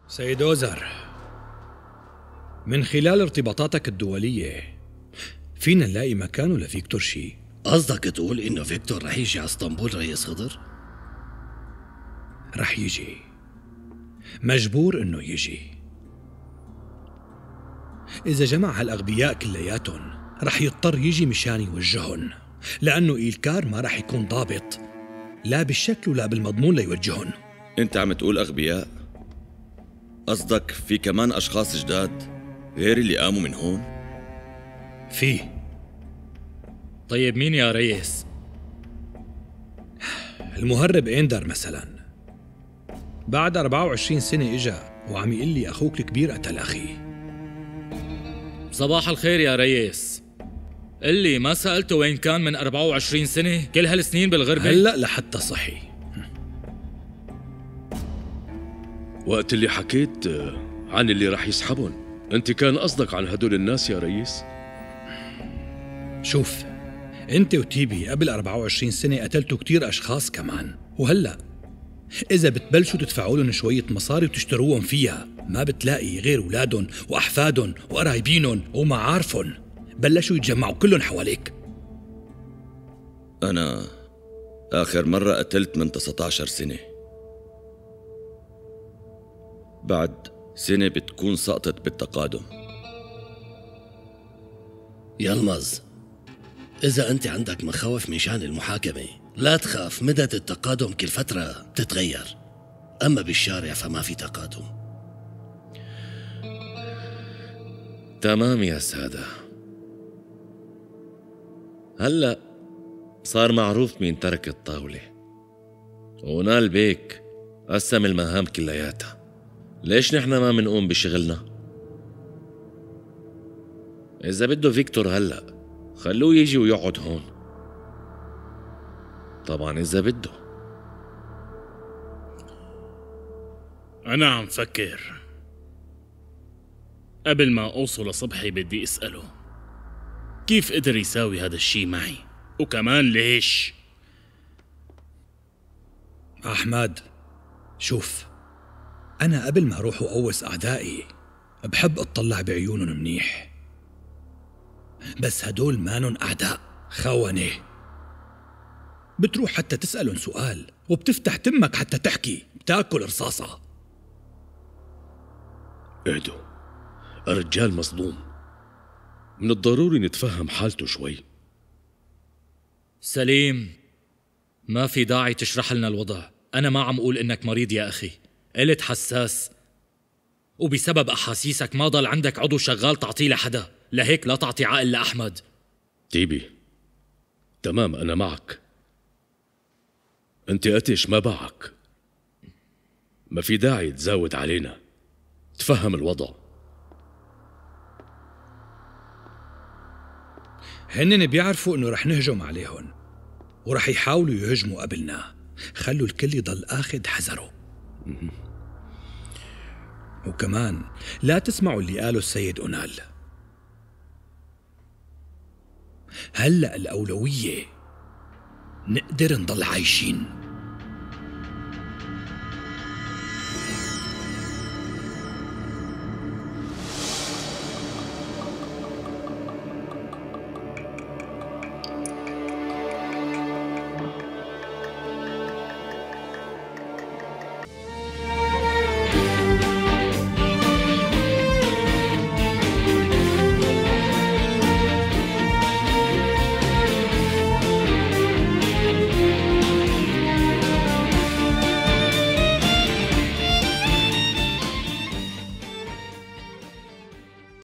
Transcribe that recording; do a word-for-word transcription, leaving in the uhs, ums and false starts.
سيد أوزر، من خلال ارتباطاتك الدولية فينا نلاقي مكانه لفيكتور شي؟ قصدك تقول إنه فيكتور رح يجي على اسطنبول ريس خضر؟ رح يجي، مجبور إنه يجي. إذا جمع هالأغبياء كلياتهم رح يضطر يجي مشان يوجهن، لأنه إيلكار ما رح يكون ضابط لا بالشكل ولا بالمضمون ليوجهن. أنت عم تقول أغبياء؟ قصدك في كمان أشخاص جداد غير اللي قاموا من هون؟ فيه. طيب مين يا ريس؟ المهرب إندر مثلا، بعد أربعة وعشرين سنة إجا وعم يقول لي أخوك الكبير قتل أخي. صباح الخير يا ريس، اللي ما سألته وين كان من أربعة وعشرين سنة كل هالسنين بالغربة؟ هلأ لحتى صحي. وقت اللي حكيت عن اللي رح يسحبهم، انت كان قصدك عن هدول الناس يا ريس؟ شوف، انت وتيبي قبل أربعة وعشرين سنة قتلتوا كتير أشخاص كمان، وهلأ إذا بتبلشوا تدفعوا لهم شوية مصاري وتشتروهم فيها ما بتلاقي غير أولادهم وأحفادهم وقرايبينهم ومعارفهم بلشوا يتجمعوا كلهم حواليك. أنا آخر مرة قتلت من تسعة عشر سنة، بعد سنة بتكون سقطت بالتقادم. يلمز، إذا أنت عندك مخاوف من شان المحاكمة لا تخاف، مدة التقادم كل فترة بتتغير، أما بالشارع فما في تقادم. تمام يا سادة، هلأ صار معروف مين ترك الطاولة ونال بيك قسم المهام كلياتها. ليش نحن ما منقوم بشغلنا؟ إذا بده فيكتور هلأ خلوه يجي ويقعد هون، طبعا إذا بده. أنا عم فكر قبل ما أوصل لصبحي بدي أسأله كيف قدر يساوي هذا الشي معي، وكمان ليش؟ أحمد شوف، أنا قبل ما أروح وأوس أعدائي بحب أطلع بعيونهم منيح، بس هدول مانن أعداء، خونة. بتروح حتى تسألن سؤال وبتفتح تمك حتى تحكي بتاكل رصاصة. اهدوا، الرجال مصدوم، من الضروري نتفهم حالته شوي. سليم، ما في داعي تشرح لنا الوضع. أنا ما عم أقول إنك مريض يا أخي، قلت حساس وبسبب أحاسيسك ما ضل عندك عضو شغال تعطيه لحدا، لهيك لا تعطي عقل لأحمد. تيبي تمام، أنا معك، أنت قتش ما باعك، ما في داعي تزاود علينا، تفهم الوضع. هنن بيعرفوا إنه رح نهجم عليهم ورح يحاولوا يهجموا قبلنا، خلوا الكل يضل آخد حذره. وكمان لا تسمعوا اللي قاله السيد أونال، هلأ الأولوية نقدر نضل عايشين.